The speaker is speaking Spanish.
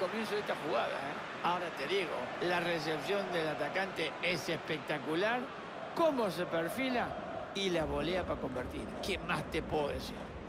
comienzo de esta jugada, ¿eh? Ahora te digo, la recepción del atacante es espectacular, cómo se perfila y la volea para convertir. ¿Qué más te puedo decir?